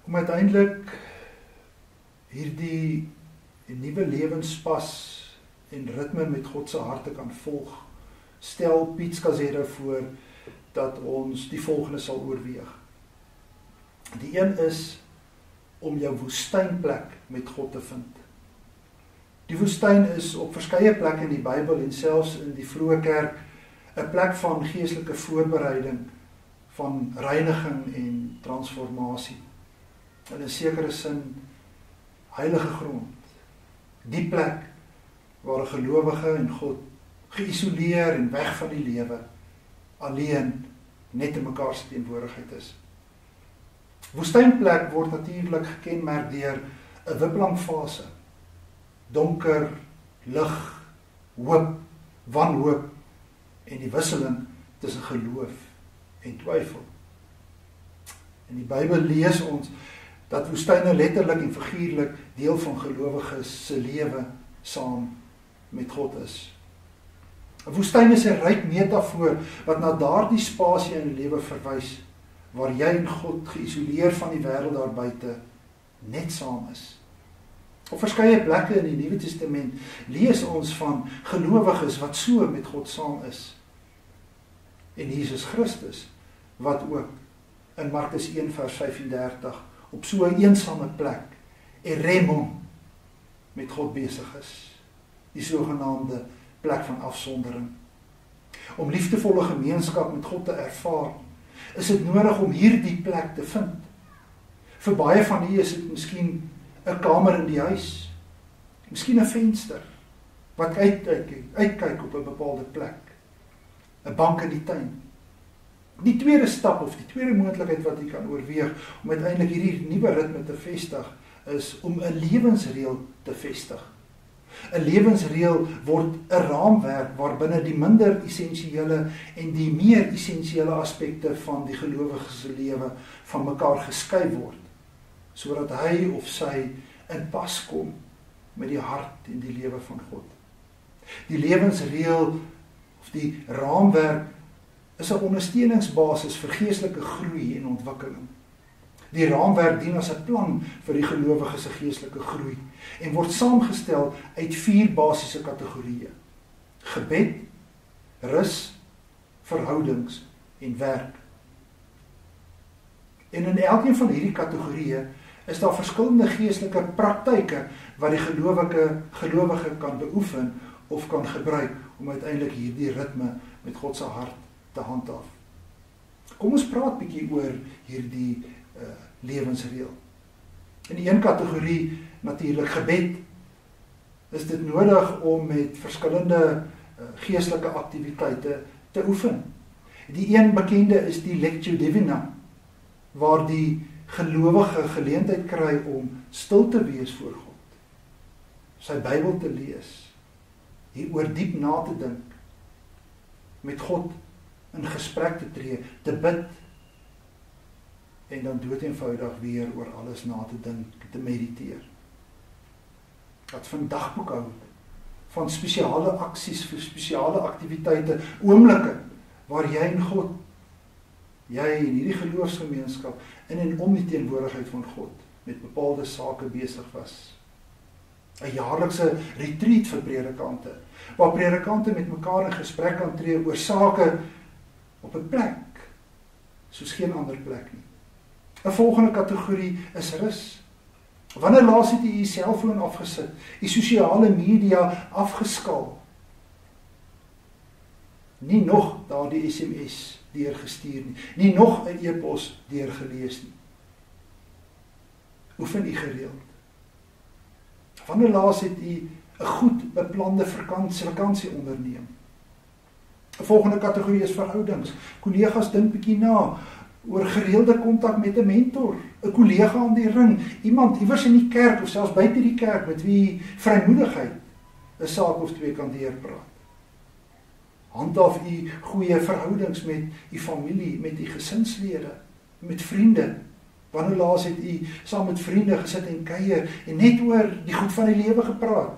om uiteindelik hierdie nuwe lewenspas en ritme met God se hart te kan volg, stel Piet Scazzero voor dat ons die volgende sal oorweeg. Die een is om jou woestynplek met God te vind. Die woestyn is op verskeie plekke in die Bybel en selfs in die vroeë kerk 'n plek van geestelike voorbereiding, van reiniging en transformasie. In 'n sekere sin heilige grond. Die plek waar 'n gelowige en God geïsoleer en weg van die lewe, alleen net in mekaar se teenwoordigheid is. Woestynplek word natuurlik gekenmerk deur 'n wiplang fase. Donker, lig, hoop, wanhoop en die wisseling tussen geloof en twyfel. In die Bybel lees ons dat woestyne letterlik en figuurlik deel van gelowiges se lewe saam met God is. 'n Woestyn is 'n ryk metafoor wat na daardie spasie in die lewe verwys waar jy en God geïsoleer van die wêreld daar buite net saam is. Op verskeie plekke in die Nuwe Testament lees ons van gelowiges wat so met God saam is. En Jesus Christus wat ook in Markus 1 vers 35 op so 'n eensame plek, eremon, met God besig is. Die sogenaamde plek van afsondering. Om liefdevolle gemeenskap met God te ervaar, is dit nodig om hierdie plek te vind. Vir baie van u is dit miskien 'n kamer in die huis, miskien 'n venster wat uitkyk op 'n bepaalde plek, 'n bank in die tuin. Die tweede stap of die tweede moontlikheid wat u kan oorweeg om uiteindelik hierdie nuwe ritme te vestig, is om 'n lewensreël te vestig. 'n Lewensreël word 'n raamwerk waarbinne die minder essensiële en die meer essensiële aspekte van die gelowige se lewe van mekaar geskei word, sodat hy of sy in pas kom met die hart en die lewe van God. Die lewensreël of die raamwerk is 'n ondersteuningsbasis vir geestelike groei en ontwikkeling. Die raamwerk dien as 'n plan vir die gelowige se geestelike groei en word saamgestel uit 4 basiese kategorieë: gebed, rus, verhoudings en werk. En in elkeen van hierdie kategorieë is daar verskillende geestelike praktyke wat die gelowige kan beoefen of kan gebruik om uiteindelik hierdie ritme met God se hart te handhaaf. Kom ons praat bietjie oor hierdie lewensreël. In die een kategorie natuurlik gebed, is dit nodig om met verskillende geestelike aktiwiteite te oefen. Die een bekende is die Lectio Divina, waar die gelowige geleentheid kry om stil te wees voor God, sy Bybel te lees, hieroor diep na te dink, met God in gesprek te tree, te bid, en dan doodeenvoudig weer oor alles na te dink, te mediteer. Dat van dagboek hou, van spesiale aksies, vir spesiale aktiwiteite, oomblikke, waar jy en God, jy en hierdie geloofsgemeenskap, in en om die teenwoordigheid van God, met bepaalde sake besig was. 'n Jaarlikse retreat vir predikante, waar predikante met mekaar in gesprek kan tree oor sake op 'n plek, soos geen ander plek nie. 'n volgende kategorie is rus. Wanneer laas het jy selfoon afgesit, die sosiale media afgeskaal? Nie nog daardie SMS deurgestuur nie nog 'n e-pos deurgelees nie. Oefen u gereeld. Wanneer laas het u 'n goed beplande vakansie onderneem? 'n volgende kategorie is verhoudings. Kollegas, dink bietjie na oor gereelde kontak met 'n mentor, 'n kollega aan die ring, iemand iewers in die kerk of selfs buite die kerk met wie vrymoedigheid 'n saak of twee kan deurpraat. Handhaaf u goeie verhoudings met u familie, met u gesinslede, met vriende. Wanneer laas het u saam met vriende gesit en kuier en net oor die goed van die lewe gepraat?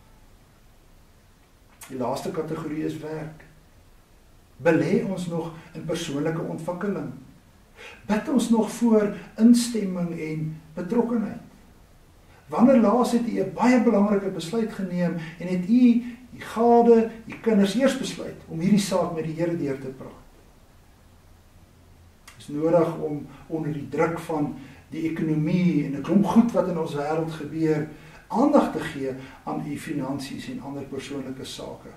Die laaste kategorie is werk. Belê ons nog in persoonlike ontwikkeling? Bid ons nog voor instemming en betrokkenheid? Wanneer laas het u 'n baie belangrike besluit geneem en het u, die gade, die kinders eers besluit om hierdie saak met die Here deur te praat? Dit is nodig om onder die druk van die ekonomie en 'n klomp goed wat in ons wêreld gebeur, aandag te gee aan u finansies en ander persoonlike sake.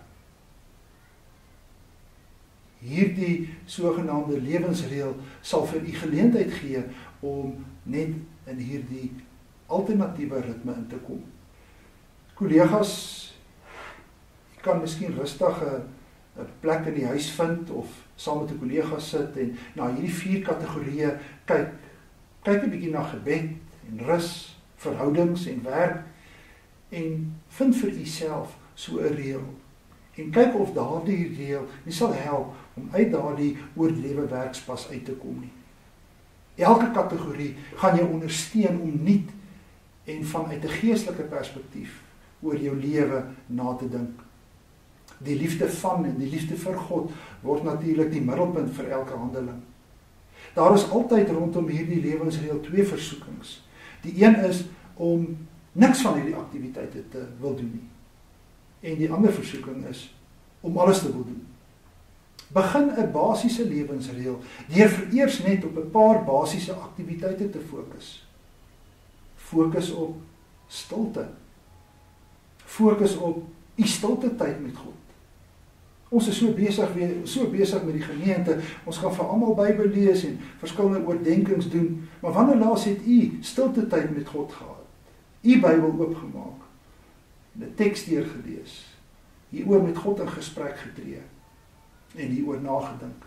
Hierdie sogenaamde lewensreël sal vir u geleentheid gee om net in hierdie alternatiewe ritme in te kom. Kollegas, jy kan miskien rustig 'n plek in die huis vind of saam met 'n kollega sit en na hierdie 4 kategorieë kyk. Kyk 'n bietjie na gebed en rus, verhoudings en werk en vind vir jouself so 'n reël. En kyk of daardie reël nie sal help om uit daardie oorlewe werkspas uit te kom nie. Elke kategorie gaan jou ondersteun om nuut en vanuit 'n geestelike perspektief oor jou lewe na te dink. Die liefde van en die liefde vir God word natuurlik die middelpunt vir elke handeling. Daar is altyd rondom hierdie lewensreël 2 versoekings. Die een is om niks van hierdie aktiwiteite te wil doen nie. En die ander versoeking is om alles te wil doen. Begin 'n basiese lewensreël deur vereers net op 'n paar basiese aktiwiteite te fokus. Fokus op stilte. Fokus op u stilte tyd met God. Ons is so besig met die gemeente, ons gaan vir almal Bybel lees en verskillende oordeenkings doen, maar wanneer laas het u stilte tyd met God gehad? U Bybel oopgemaak, 'n teks deurgelees, hieroor met God in gesprek getree en hieroor nagedink.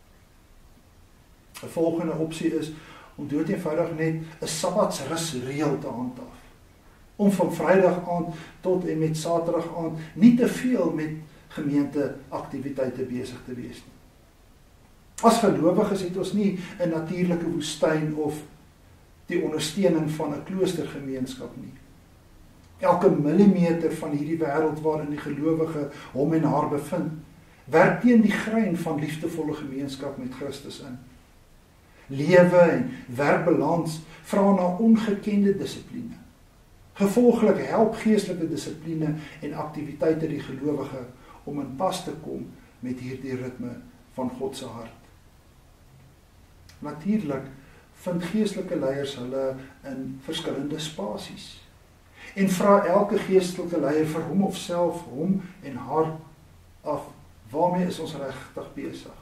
'n Volgende opsie is om doeteenvoudig net 'n sabbatsrusreël te handhaaf. Om van Vrydag aand tot en met Saterdag aand nie te veel met gemeenteaktiwiteite besig te wees nie. As gelowiges het ons nie 'n natuurlike woestyn of die ondersteuning van 'n kloostergemeenskap nie. Elke millimeter van hierdie wêreld waarin die gelowige hom en haar bevind, werk teen die grein van liefdevolle gemeenskap met Christus in. Lewe en werkbalans vra na ongekende dissipline. Gevolglik help geestelike dissipline en aktiwiteite die gelowige om in pas te kom met hierdie ritme van God se hart. Natuurlik vind geestelike leiers hulle in verskillende spasies en vra elke geestelike leier vir hom of self, hom en haar af, waarmee is ons regtig besig?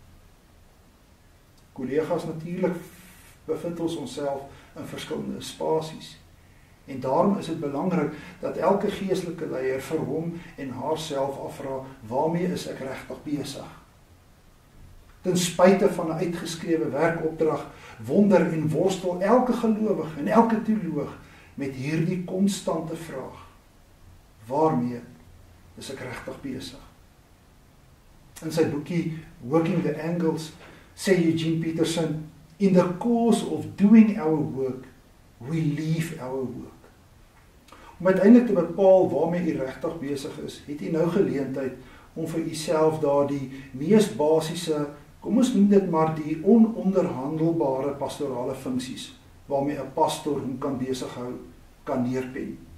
Kollegas, natuurlik bevind ons onsself in verskillende spasies. En daarom is dit belangrik dat elke geestelike leier vir hom en haarself afvra, waarmee is ek regtig besig? Ten spyte van 'n uitgeskrewe werkopdrag, wonder en worstel elke gelowige en elke teoloog met hierdie konstante vraag: waarmee is ek regtig besig? In sy boekie Working the Angles sê Eugene Peterson, in the course of doing our work, we leave our work. Om uiteindelik te bepaal waarmee u regtig besig is, het u nou geleentheid om vir uself daardie mees basiese, kom ons noem dit maar die ononderhandelbare pastorale funksies, waarmee 'n pastor hom kan besighou, kan neerpen.